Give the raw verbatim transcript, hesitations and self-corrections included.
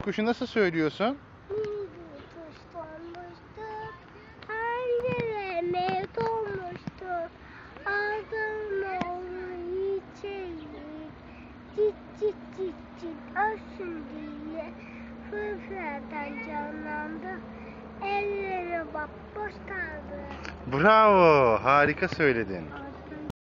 kuşu nasıl söylüyorsun? Tuşlanmıştı, pencereme dolmuştu, aldım onu içeri, cit cit cit cit ölsün diye, fırfırdan canlandı, elleri bak boş kaldı. Bravo, harika söyledin.